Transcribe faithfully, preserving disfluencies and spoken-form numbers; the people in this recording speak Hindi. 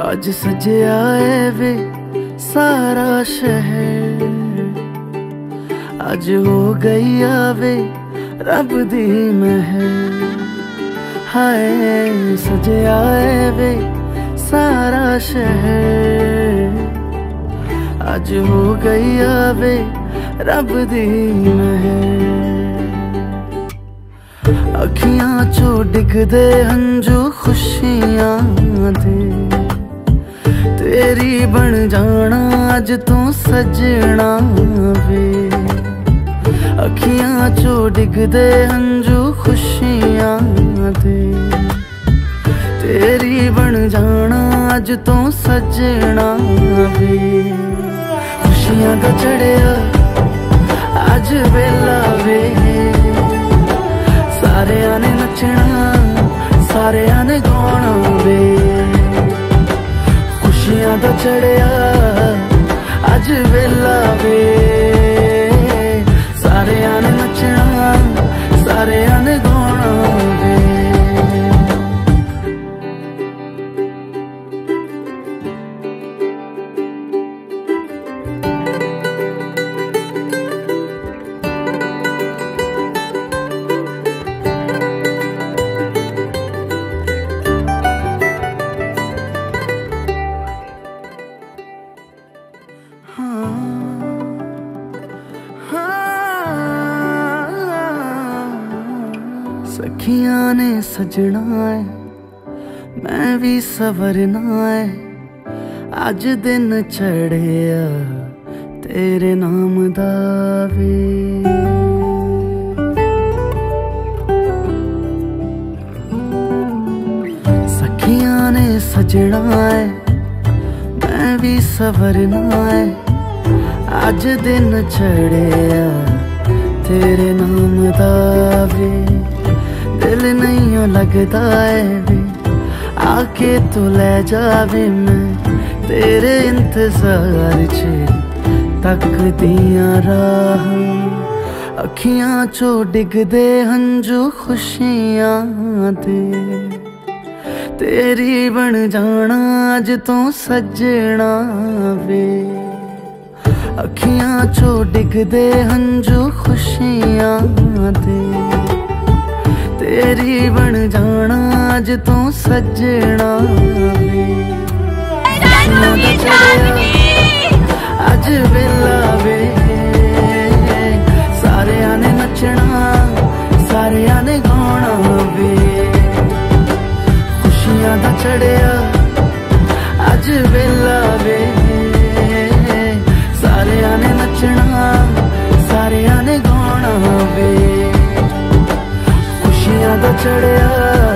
आज सजया है वे सारा शहर, आज हो गई आवे रब दी महर। हाय सजया है वे सारा शहर, आज हो गई आवे रब दी महर। अखियां चो डिगदे हंजू खुशियां दे, तेरी बन जाना अज तू सजना वे। अखियां चो डिगदे हंजू खुशियां दे, तेरी बन जाना अज तू सजना वे। खुशियां दा चढ़िया अज वेला वे, सारेयां ने नचना सारेयां ने गाना वे। खुशियां दा चढ़िया अज वेला वे, सारेयां ने नचना सारेयां ने गाना वे। सखियां ने सजना है मैं भी सवरना है, अज दिन चढ़िया तेरे नाम दा वे। सखियां ने सजना है मैं भी सवरना है, अज दिन चढ़िया तेरे नाम दा वे। दिल नहीं लगता है वे आके तू ले जावे, मैं तेरे इंतजार च तकदियां राह। अखियां चो डिगदे हंजू खुशियां दे, तेरी बन जाना अज तू सजना वे। अखियां चो डिगदे हंजू खुशियां दे, तेरी बन जाना अज तू सजना वे। अज वेला वे, सारेयां ने नचना सारेयां ने गाना वे। खुशियां दा चढ़िया अज वेला वे, सारेयां ने नचना सारेयां ने गाना वे। खुशियां दा चढ़िया